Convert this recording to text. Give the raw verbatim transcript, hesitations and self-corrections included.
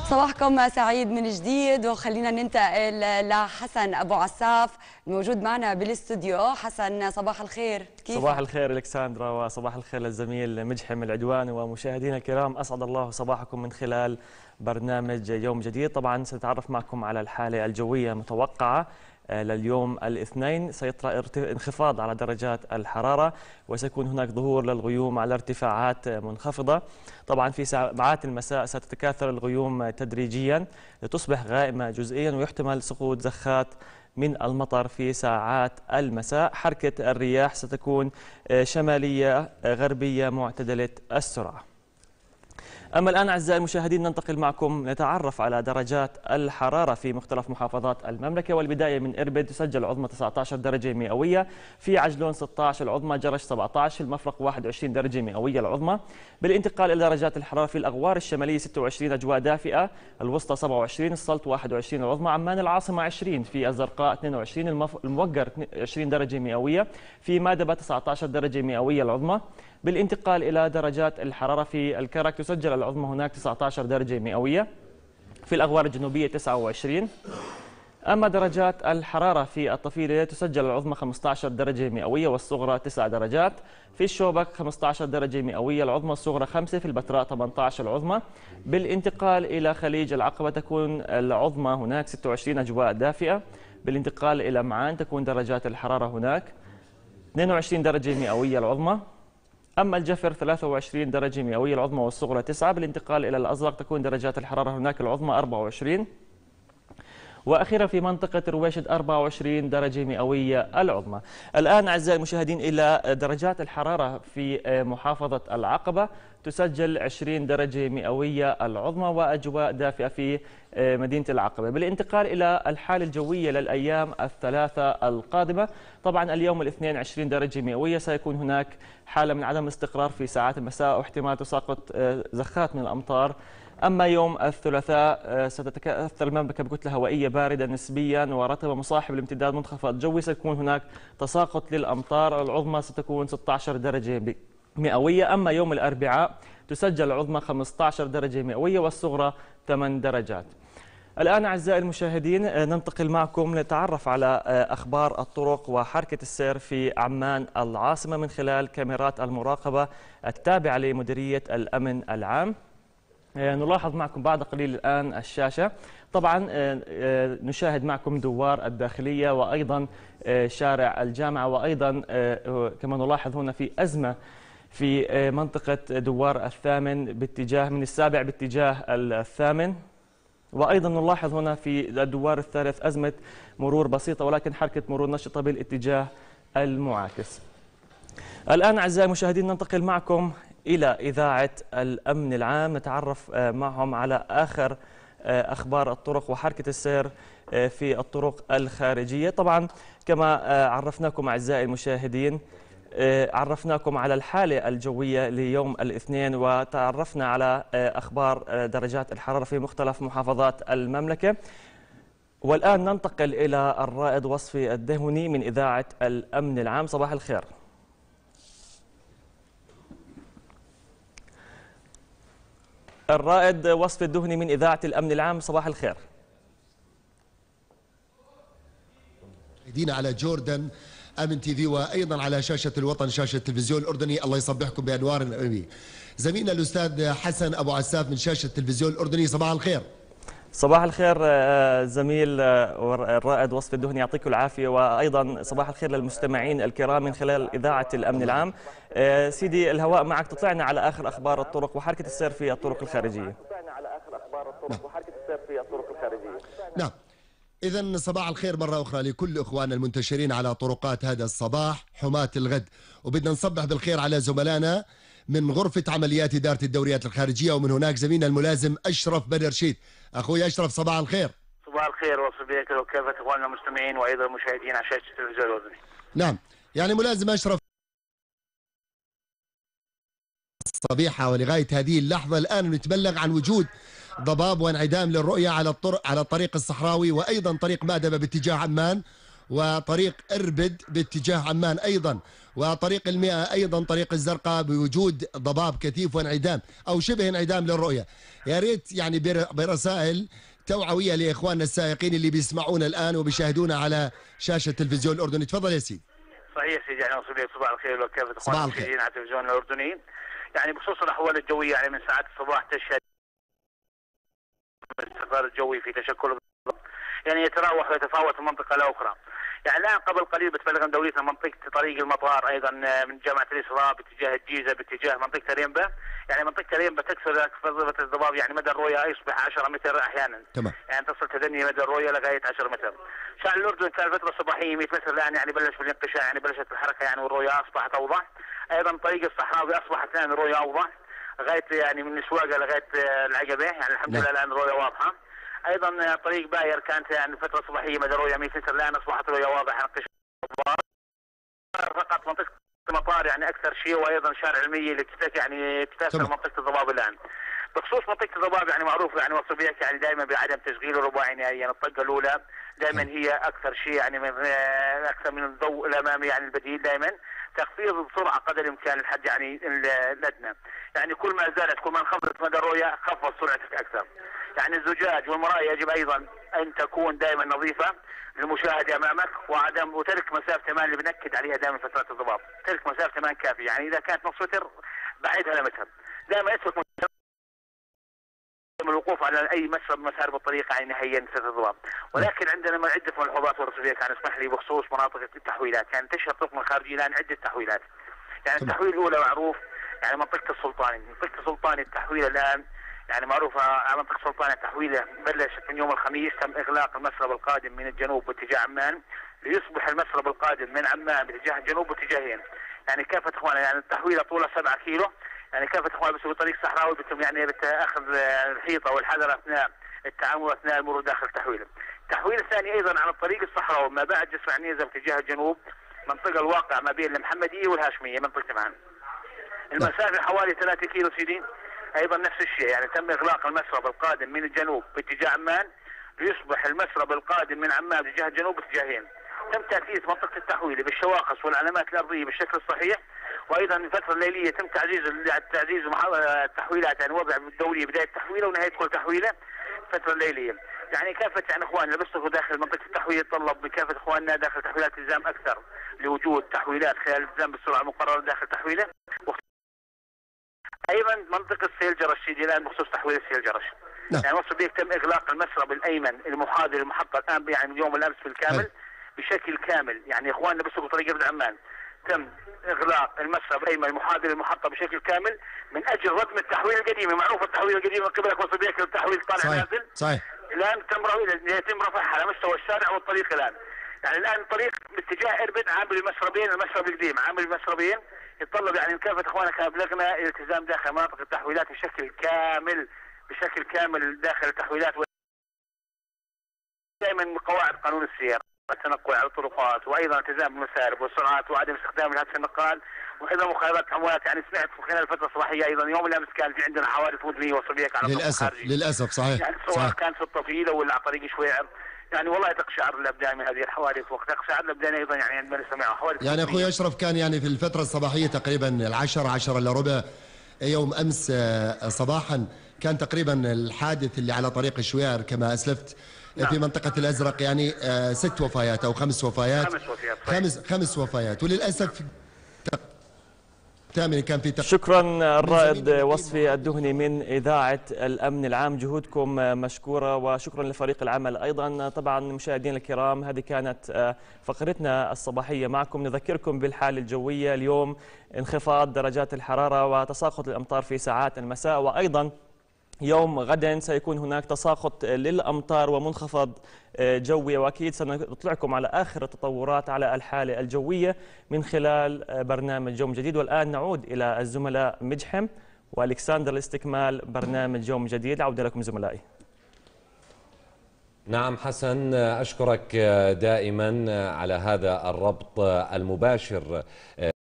صباحكم سعيد من جديد، وخلينا ننتقل لحسن ابو عساف الموجود معنا بالاستوديو. حسن صباح الخير، كيف؟ صباح الخير الكسندرا، وصباح الخير للزميل مجحم العدوان، ومشاهدينا الكرام اسعد الله صباحكم من خلال برنامج يوم جديد. طبعا سنتعرف معكم على الحاله الجويه المتوقعه لليوم الاثنين. سيطرأ انخفاض على درجات الحرارة، وسيكون هناك ظهور للغيوم على ارتفاعات منخفضة. طبعا في ساعات المساء ستتكاثر الغيوم تدريجيا لتصبح غائمة جزئيا، ويحتمل سقوط زخات من المطر في ساعات المساء. حركة الرياح ستكون شمالية غربية معتدلة السرعة. أما الآن أعزائي المشاهدين ننتقل معكم نتعرف على درجات الحرارة في مختلف محافظات المملكة. والبداية من إربد تسجل العظمى تسعة عشر درجة مئوية، في عجلون ستة عشر العظمى، جرش سبعة عشر، المفرق واحد وعشرين درجة مئوية العظمى. بالانتقال إلى درجات الحرارة في الأغوار الشمالية ستة وعشرين أجواء دافئة، الوسطى سبعة وعشرين، السلط واحد وعشرين العظمى، عمان العاصمة عشرين، في الزرقاء اثنين وعشرين، الموقر عشرين درجة مئوية، في مادبة تسعة عشر درجة مئوية العظمى. بالانتقال إلى درجات الحرارة في الكرك تسجل العظمى هناك تسعة عشر درجة مئوية، في الأغوار الجنوبية تسعة وعشرين. أما درجات الحرارة في الطفيلة تسجل العظمى خمسة عشر درجة مئوية والصغرى تسع درجات، في الشوبك خمسة عشر درجة مئوية العظمى، الصغرى خمسة، في البتراء ثمانية عشر العظمى. بالانتقال إلى خليج العقبة تكون العظمى هناك ستة وعشرين أجواء دافئة. بالانتقال إلى معان تكون درجات الحرارة هناك اثنين وعشرين درجة مئوية العظمى. أما الجفر ثلاثة وعشرين درجة مئوية العظمى والصغرى تسعة. بالانتقال إلى الأزرق تكون درجات الحرارة هناك العظمى أربعة وعشرين، وأخيرا في منطقة رويشد أربعة وعشرين درجة مئوية العظمى. الآن أعزائي المشاهدين إلى درجات الحرارة في محافظة العقبة تسجل عشرين درجة مئوية العظمى وأجواء دافئة في مدينة العقبة. بالانتقال إلى الحالة الجوية للأيام الثلاثة القادمة، طبعا اليوم الاثنين عشرين درجة مئوية، سيكون هناك حالة من عدم الاستقرار في ساعات المساء واحتمال تساقط زخات من الأمطار. أما يوم الثلاثاء ستتكاثر المملكة بكتلة هوائية باردة نسبيا ورطبة مصاحب لامتداد منخفض جوي، سيكون هناك تساقط للأمطار. العظمى ستكون ستة عشر درجة مئوية. أما يوم الأربعاء تسجل العظمى خمسة عشر درجة مئوية والصغرى ثمان درجات. الآن أعزائي المشاهدين ننتقل معكم نتعرف على أخبار الطرق وحركة السير في عمان العاصمة من خلال كاميرات المراقبة التابعة لمديرية الأمن العام. نلاحظ معكم بعد قليل الآن الشاشة. طبعا نشاهد معكم دوار الداخلية وأيضا شارع الجامعة، وأيضا كما نلاحظ هنا في أزمة في منطقة دوار الثامن باتجاه من السابع باتجاه الثامن، وأيضا نلاحظ هنا في الدوار الثالث أزمة مرور بسيطة ولكن حركة مرور نشطة بالاتجاه المعاكس. الآن أعزائي المشاهدين ننتقل معكم إلى إذاعة الأمن العام نتعرف معهم على آخر أخبار الطرق وحركة السير في الطرق الخارجية. طبعا كما عرفناكم أعزائي المشاهدين عرفناكم على الحالة الجوية ليوم الاثنين، وتعرفنا على أخبار درجات الحرارة في مختلف محافظات المملكة. والآن ننتقل إلى الرائد وصفي الدهني من إذاعة الأمن العام. صباح الخير. الرائد وصفي الدهني من إذاعة الأمن العام، صباح الخير. مشاهدينا على جوردن أمن تي في وأيضا على شاشة الوطن شاشة التلفزيون الأردني، الله يصبحكم بأنوار النبي. زميلنا الأستاذ حسن أبو عساف من شاشة التلفزيون الأردني، صباح الخير. صباح الخير زميل الرائد وصفي الدهني، يعطيكم العافية، وأيضا صباح الخير للمستمعين الكرام من خلال إذاعة الأمن العام. سيدي الهواء معك، تطلعنا على آخر أخبار الطرق وحركة السير في الطرق الخارجية. نعم، إذا صباح الخير مرة أخرى لكل إخواننا المنتشرين على طرقات هذا الصباح حماة الغد، وبدنا نصبح بالخير على زملائنا من غرفة عمليات إدارة الدوريات الخارجية، ومن هناك زميلنا الملازم أشرف بن رشيد. أخوي أشرف صباح الخير. صباح الخير وصبيك وكافة إخواننا المستمعين وأيضا المشاهدين على شاشة التلفزيون الوطني. نعم، يعني ملازم أشرف الصبيحة ولغاية هذه اللحظة الآن نتبلغ عن وجود ضباب وانعدام للرؤية على الطرق على الطريق الصحراوي وأيضا طريق مادبة باتجاه عمان، وطريق إربد باتجاه عمان أيضا، وطريق المئة أيضا طريق الزرقاء بوجود ضباب كثيف وانعدام أو شبه انعدام للرؤية. يا ريت يعني برسائل توعوية لإخواننا السائقين اللي بيسمعونا الآن وبيشاهدونا على شاشة التلفزيون الأردني. تفضل يا سيدي. صحيح سيدي، يعني نوصل لك صباح الخير وكافة صباح اخواننا الخير المشاهدين على التلفزيون الاردني. يعني بخصوص الاحوال الجويه، يعني من ساعات الصباح تشهد الاستقرار الجوي في تشكل يعني يتراوح ويتفاوت من منطقه لاخرى. يعني الان قبل قليل بتبلغ من دولتنا منطقه طريق المطار ايضا من جامعه الاسراء باتجاه الجيزه باتجاه منطقه ريمبا. يعني منطقه ريمبا تكسر فضيله الضباب، يعني مدى الرؤيه يصبح عشرة متر احيانا. تمام. يعني تصل تدني مدى الرؤيه لغايه عشرة متر. شعب الاردن كان فتره صباحيه مئة متر، الان يعني بلش بالانقشاع، يعني بلشت الحركه يعني والرؤيه اصبحت اوضح. ايضا طريق الصحراوي اصبحت الان الرؤيه اوضح لغايه يعني من السواقه لغايه العقبه، يعني الحمد لله الان الرؤيه واضحه. ايضا طريق باير كانت يعني فتره صباحيه مدى الرؤيه مئة متر، الان اصبحت الرؤيه واضحه. فقط منطقه المطار يعني اكثر شيء، وايضا شارع المية اللي تفتك يعني تتاثر منطقه الضباب الان. بخصوص منطقه الضباب يعني معروف يعني وصف بيك يعني دائما بعدم تشغيل الرباعي نهائيا. يعني الطقه الاولى دائما هي اكثر شيء يعني من اكثر من الضوء الامامي يعني البديل، دائما تخفيض بسرعه قدر الامكان لحد يعني الادنى. يعني كل ما زادت كل ما انخفضت مدى الرؤيه خفض سرعتك اكثر. يعني الزجاج والمرايا يجب ايضا ان تكون دائما نظيفه للمشاهد امامك، وعدم وترك مسافه امان اللي بنكد عليها دائما فترات الضباب، ترك مسافه امان كافيه. يعني اذا كانت نص متر بعدها لمتر، دائما اترك من الوقوف على اي مسرب مسار بالطريق يعني نهائيا فتره الضباب. ولكن عندنا عده ملحوظات ورسوليه كان اسمح لي بخصوص مناطق التحويلات. يعني تشهد طرق الخارجيه الان عده تحويلات. يعني التحويل الاولى معروف يعني منطقه السلطاني، منطقه السلطاني التحويل الان يعني معروفة على منطقة السلطاني التحويلة بلشت من يوم الخميس. تم إغلاق المسرب القادم من الجنوب باتجاه عمان ليصبح المسرب القادم من عمان باتجاه الجنوب باتجاهين. يعني كافة إخواننا يعني التحويلة طولها سبعة كيلو. يعني كافة إخواننا بيسوي طريق صحراوي بتم يعني بتأخذ الحيطة والحذر أثناء التعامل أثناء المرور داخل التحويلة. التحويل الثاني أيضا على الطريق الصحراوي ما بعد جسر عنيزة باتجاه الجنوب، منطقة الواقع ما بين المحمدية والهاشمية منطقة معان. المسافة حوالي ثلاثة كيلو سيدي. ايضا نفس الشيء يعني تم اغلاق المسرب القادم من الجنوب باتجاه عمان ليصبح المسرب القادم من عمان باتجاه الجنوب باتجاهين. تم تأسيس منطقة التحويل بالشواخص والعلامات الأرضية بالشكل الصحيح. وأيضا الفترة الليلية تم تعزيز تعزيز التحويلات، يعني وضع الدورية بداية تحويلة ونهاية كل تحويلة الفترة الليلية. يعني كافة يعني إخواننا بيصرفوا داخل منطقة التحويل يتطلب من كافة إخواننا داخل تحويلات التزام أكثر لوجود تحويلات خلال الالتزام بالسرعة المقررة داخل تحويلة. ايضا منطقه سيل جرش الان بخصوص تحويل سيل جرش. نعم. يعني وصل بيك تم اغلاق المسرب الايمن المحاذي للمحطه الان يعني من يوم الامس بالكامل. هي. بشكل كامل. يعني اخواننا بيسوقوا طريق ابن عمان تم اغلاق المسرب الايمن المحاذي للمحطه بشكل كامل من اجل ردم التحويل القديمه. معروف التحويل القديم من قبلك وصل بيك التحويل طالع صحيح. نازل. صحيح. الان تم يتم رفعها على مستوى الشارع والطريق الان. يعني الان الطريق باتجاه اربد عامل المسربين، المسرب القديم عامل المسربين يتطلب يعني كافة اخواننا كان ابلغنا الالتزام داخل مناطق التحويلات بشكل كامل بشكل كامل داخل التحويلات. دائما من قواعد قانون السير التنقل على الطرقات، وايضا التزام بالمسارب والسرعات وعدم استخدام الهاتف النقال، وايضا مخالفات الاموات. يعني سمعت في خلال الفتره الصباحيه ايضا يوم الامس كان في عندنا حوادث مدنيه وصبيك على للاسف للاسف صحيح. يعني سواء كانت في الطفيله ولا على طريق شويعر. يعني والله تقشعر الابدان من هذه الحوادث، وتقشعر الابدان ايضا يعني عندما نسمع حوادث. يعني اخوي اشرف كان يعني في الفتره الصباحيه تقريبا العشرة عشرة الا ربع يوم امس صباحا كان تقريبا الحادث اللي على طريق شويعر كما اسلفت. نعم. في منطقه الازرق يعني ست وفيات او خمس وفيات. خمس وفيات خمس خمس وفيات وللاسف كان في شكرا الرائد وصفي الدهني من إذاعة الأمن العام، جهودكم مشكورة وشكرا لفريق العمل أيضا. طبعا مشاهدينا الكرام هذه كانت فقرتنا الصباحية معكم. نذكركم بالحالة الجوية اليوم: انخفاض درجات الحرارة وتساقط الأمطار في ساعات المساء، وأيضا يوم غدا سيكون هناك تساقط للأمطار ومنخفض جوي، وأكيد سنطلعكم على آخر التطورات على الحالة الجوية من خلال برنامج يوم جديد. والآن نعود إلى الزملاء مجحم والكسندر لاستكمال برنامج يوم جديد. عودة لكم زملائي. نعم حسن، أشكرك دائما على هذا الربط المباشر